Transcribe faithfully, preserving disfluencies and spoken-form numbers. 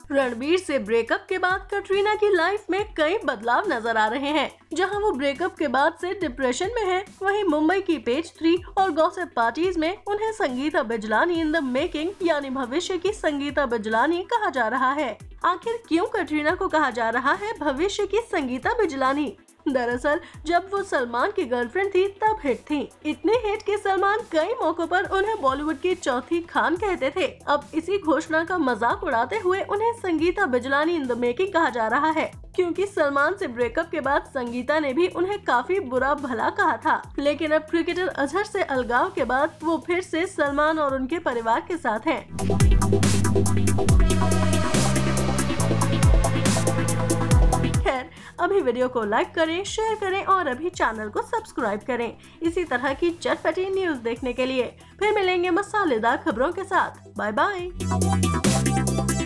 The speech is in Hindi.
रणबीर से ब्रेकअप के बाद कटरीना की लाइफ में कई बदलाव नजर आ रहे हैं। जहां वो ब्रेकअप के बाद से डिप्रेशन में है, वहीं मुंबई की पेज थ्री और गॉसिप पार्टीज में उन्हें Sangeeta Bijlani in the making यानी भविष्य की संगीता बिजलानी कहा जा रहा है। आखिर क्यों कटरीना को कहा जा रहा है भविष्य की संगीता बिजलानी? दरअसल जब वो सलमान की गर्लफ्रेंड थी तब हिट थी। इतने हिट कि सलमान कई मौकों पर उन्हें बॉलीवुड की चौथी खान कहते थे। अब इसी घोषणा का मजाक उड़ाते हुए उन्हें Sangeeta Bijlani in the making कहा जा रहा है, क्योंकि सलमान से ब्रेकअप के बाद संगीता ने भी उन्हें काफी बुरा भला कहा था। लेकिन अब क्रिकेटर अजहर से अलगाव के बाद वो फिर से सलमान और उनके परिवार के साथ हैं। खैर, अभी वीडियो को लाइक करें, शेयर करें और अभी चैनल को सब्सक्राइब करें इसी तरह की चटपटी न्यूज देखने के लिए। फिर मिलेंगे मसालेदार खबरों के साथ। Bye bye.